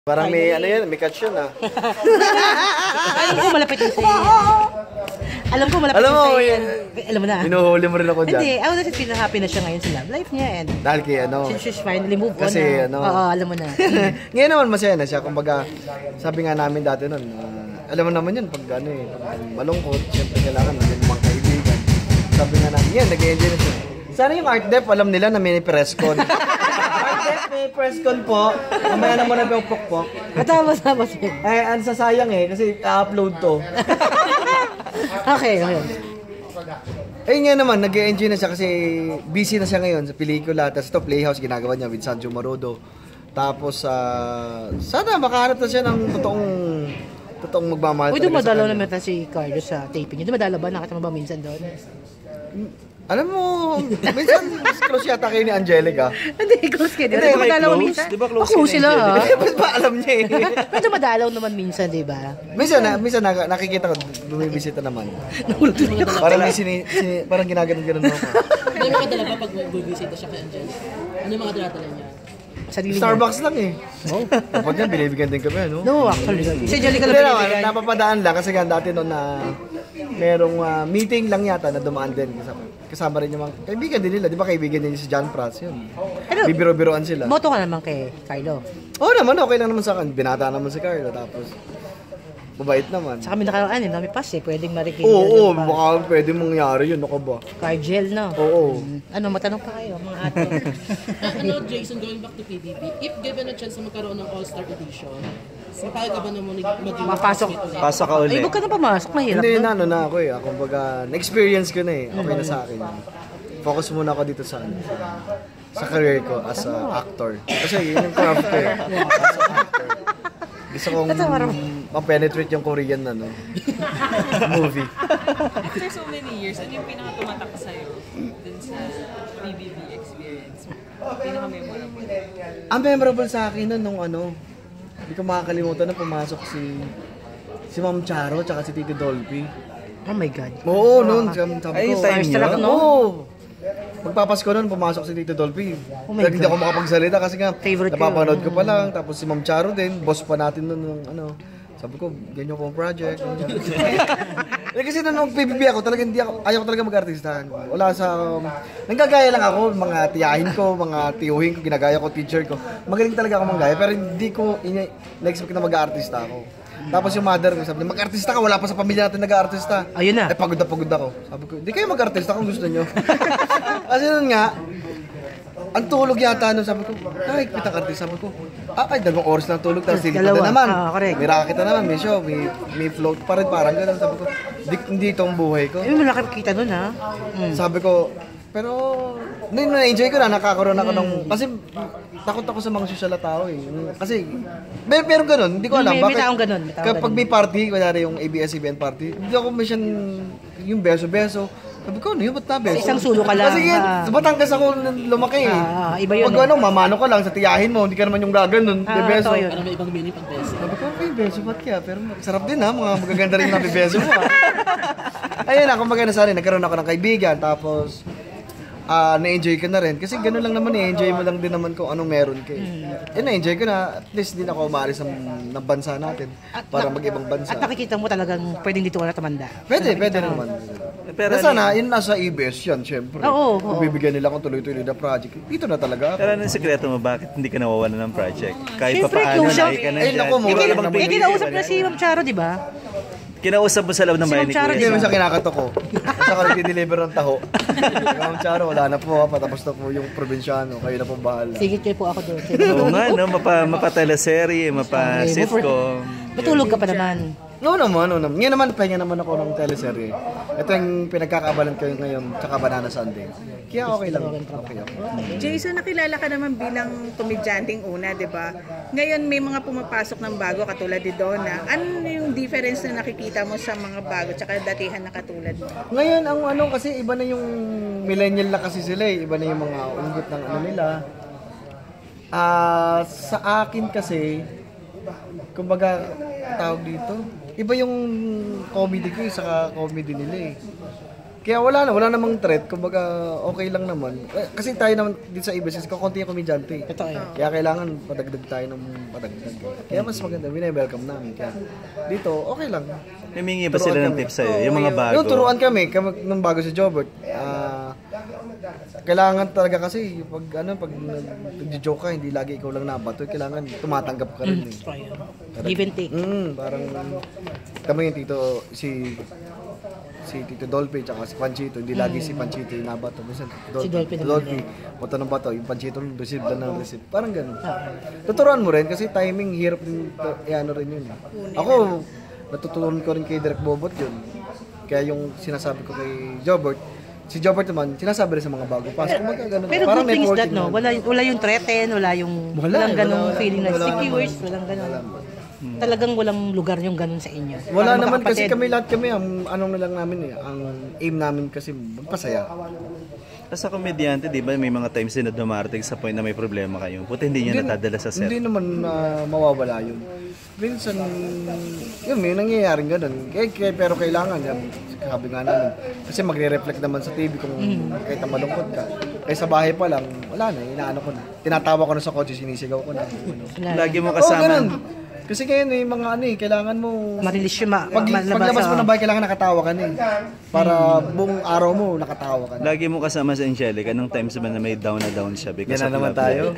Parang may ano yan, may catch yun ah. Alam ko malapit na sa'yo. Alam ko malapit na sa'yo. Alam mo na. Hinuhuli mo rin ako dyan. Hindi, ako kasi happy na siya ngayon sa love life niya. And dahil kay ano. since she's finally moved on. Kasi ano. Oo, alam mo na. Ngayon naman masaya na siya. Kumbaga, sabi nga namin dati nun, alam mo naman yun, pag ano eh, pag malungkot, siyempre kailangan namin mga kaibigan. Sabi nga namin, yan, nag-enjoy na siya. Sana yung Art Dep, alam nila na may press con. May press con po. Mamaya na muna yung pokpok. Matama siya. Eh, ang sasayang eh, kasi i-upload to. Okay. Eh nga naman, nag-enjoy na siya kasi busy na siya ngayon sa pelikula. Tapos ito, Playhouse, ginagawa niya with Sanjo Marudo. Tapos, sana makahanap na siya ng totoong magmamahal. Uy, dumadalaw naman na si Carlos sa taping niya. Dumadalaw ba? Nakita mo ba minsan doon? Alam mo, minsan close yata kayo ni Angelica. Hindi, close kayo. Di ba madalaw minsan? Di ba close close sila ha? Ba't ba alam niya eh? Medyo madalaw naman minsan, di ba? Minsan nakikita ko, bumibisita naman. Parang may parang ginaganon mo ako. Hindi mo kadala ba pag bibisita siya kay Angelica? Ano yung mga daladala niya? Starbucks lang eh. Oh. Kapag yan, binibigyan din kami, no? No, actually. Si Angelica lang Pero binibigyan. napapadaan lang kasi nga dati noon na merong meeting lang yata na dumaan din. Kasama rin yung mga kaibigan din nila. Di ba kaibigan din si John Prats yun? Bibiro-biroan sila. Boto ka naman kay Carlo. Oo naman, okay lang naman sa akin. Binata naman si Carlo. Tapos, mabait naman. Sa kami nakaraan, nami pass eh. Pwedeng marikin. Oo, baka pwedeng mangyari yun. Ako ba? Cargel, no? Oo. Ano, matanong pa kayo, mga ato. Ano, Jason, going back to PBB, if given a chance na magkaroon ng All-Star Edition, mapayag ka ba na mo maging Mapasok. Pasok ka uli. Ay, huwag ka na pumasok. Mahirap Hindi na. na ako eh. Kumbaga, na-experience ko na eh. Okay na sa akin. Focus muna ako dito sa career ko as a actor. Kasi yun yung craft ko eh. As a actor. Gusto kong ma-penetrate yung Korean na movie. After so many years, ano yung pinaka-tumatak sa'yo dun sa PBB experience? Pinaka-memorable? Ang memorable sa akin nung hindi ko makakalimutan na pumasok si Ma'am Charo tsaka si Tito Dolphy. Oh my God. Oo, noon. Sabi ko, Starstruck, no? Oo. Magpapasko noon, pumasok si Tito Dolphy. Oh my God. Hindi ako makapagsalita kasi nga, Favorite napapanood ko pa lang. Tapos si Ma'am Charo din, boss pa natin noon ng Sabi ko, ganyan ko ang project. Kasi nung PBB ako, ayaw ko talaga mag-artistahan. Wala sa... nanggagaya lang ako, mga tiyahin ko, mga tiyuhin ko, ginagaya ko, teacher ko. Magaling talaga ako manggaya, pero hindi ko na-expect na mag-artista ako. Tapos yung mother ko, sabi niya, mag-artista ka, wala pa sa pamilya natin nag-artista. Ayun na. Pagod ako. Sabi ko, di kayo mag-artista kung gusto nyo. Kasi nun nga, ang tulog yata nun, sabi ko, ay, kita artist, sabi ko, ay, 2 oras lang tulog, tapos silipad na naman. Correct. May racket na naman, may show, may float pa rin, parang gano'n, sabi ko, hindi itong buhay ko. Ay, malaki kita nun ha. Sabi ko, pero, na-enjoy ko na, nakakaroon ako ng, kasi, takot ako sa mga sosyal na tao eh. Kasi, pero gano'n, hindi ko alam, May bakit, taong ganun. kapag may party, kunyari yung ABS-CBN party, hindi ako mission, yung beso-beso, sabi ko, ano yun? Ba't na beso? Isang sulo ka lang. Kasi sa Batangas ako lumaki eh. Iba yun. Pag mamano ka lang sa tiyahin mo, hindi ka naman yung gaganon, beso. Yun. Parang may ibang meaning pag beso. Sabi ko, okay, beso ba't kaya? Pero sarap din ha, mga magaganda rin na beso mo ha. Ayun na, kumbaga na sa akin, nagkaroon ako ng kaibigan, tapos na-enjoy ko na rin. Kasi gano'n lang naman eh, enjoy mo lang din naman kung anong meron ka eh. Na-enjoy ko na, at least din ako umalis ng bansa natin para mag-ibang bansa. At nakikita mo talagang pwedeng dito ka na tumanda. Pwede naman. Pero sana, yun nasa EBS yan, syempre. Oo. Bibigyan nila akong tuloy-tuloy na project. Dito na talaga ako. Pero ano yung sekreto mo? Bakit hindi ka nawawalan ng project? Kahit pa Siyempre, paano, close siya. naay ka na Ay, dyan. naku, mura lang naman. Kinausap na si Ma'am Charo, di ba? Kinausap mo sa loob ng Si bahay Ma'am ni Charo, Kuya. Hindi naman siya kinakatok ko. Saka nag-deliver ng taho. Ma'am Charo, wala na po. Patapos na po yung probinsyano. Kayo na po bahala. Sigit kayo po ako doon. Oo nga, no? Mapa-teleserye, mapa-sitcom. Matulog ka pa naman. No naman. Ngayon naman, pahinga naman ako ng teleserye. Ito yung pinagkakaabalan ko ngayon, tsaka Banana Sunday. Kaya okay lang. Okay ako. Jason, nakilala ka naman bilang komedyanteng una, di ba? Ngayon may mga pumapasok ng bago katulad ni Donna. Ano yung difference na nakikita mo sa mga bago tsaka datihan na katulad mo? Ngayon, kasi iba na yung millennial na kasi sila eh. Iba na yung mga unggot ng nila. Sa akin kasi, kumbaga, tawag dito, iba yung comedy ko saka comedy nila eh. Kaya wala namang threat, kumbaga okay lang naman. Kasi tayo naman dito sa ABS, kakunti yung komedyante. Kaya kailangan padagdag tayo ng padagdag. Kaya mas maganda, wine-welcome namin. Kaya dito, okay lang. Humingi ba sila ng tips sa'yo? Yung mga bago? Yung turuan kami nung bago si Jobert. Kailangan talaga kasi pag nag-joke ka, hindi lagi ikaw lang nabato. Kailangan tumatanggap ka rin. Give and take. Parang kami yung si Tito Dolphy tsaka si Panchito, hindi lagi si Panchito yung nabato. Minsan Si Dolphy bato ng bato, yung Panchito receive lang ng receive. Parang ganun. Tuturuan mo rin kasi timing hirap din, ano rin yun. Ako, natutunan ko rin kay Direk Bobot yun. Kaya yung sinasabi ko kay Jobert, si Jobert naman, sinasabi rin sa mga bago pa. Pero good thing is that, no? Wala yung threaten, walang ganong feeling na secures, walang ganon. Talagang walang lugar yung ganun sa inyo. Wala naman kasi lahat kami, ang aim namin kasi magpasaya. Sa komedyante, di ba, may mga times din na dumarating sa point na may problema kayo. Buti hindi nyo natadala sa set. Hindi naman mawawala yun. Minsan, yun, may nangyayaring ganun. Pero kailangan, sabi nga namin, kasi magre-reflect naman sa TV kung kahit na malungkot ka. Kaya sa bahay pa lang, wala na, inaano ko na. Tinatawa ko na sa kotse, sinisigaw ko na. Lagi mo kasama. Kasi ngayon mga kailangan mo ma-release yung paglabas mo ng bahay, kailangan nakatawa ka na para buong araw mo nakatawa ka na. Lagi mo kasama si Angelica, nung times ba na may down siya because yan na naman tayo.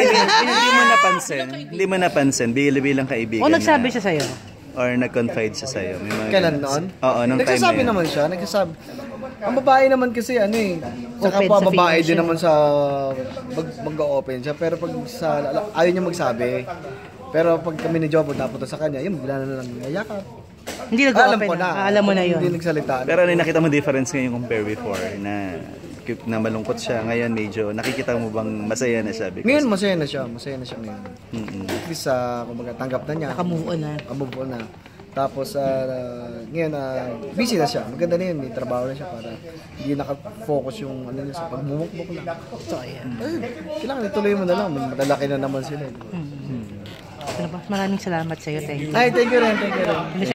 Hindi mo napansin, bilang kaibigan. O nagsabi siya sa'yo? Or nag-confide siya sa'yo. Kailan noon? Oo, nung time nagsasabi naman siya, ang babae naman kasi saka pa babae din naman sa mag-open siya, pero pag ayaw niya magsabi. Pero pag kami ni Jobo napunta sa kanya, yun, bila na lang nayakap. Hindi nag-open alam mo na yun. Hindi nagsalita. Pero nakita mo difference ngayon compare before na malungkot siya. Ngayon medyo nakikita mo bang masaya na siya? Ngayon masaya na siya ngayon. At least kumbaga tanggap na niya. Naka-move on na. Tapos ngayon busy na siya. Maganda na yun, may trabaho na siya para hindi naka-focus yung sa pagmumukbok lang. So, ayan. Kailangan ituloy mo na lang, malalaki na naman sila. Maraming salamat sa'yo. Thank you. Ay, thank you rin.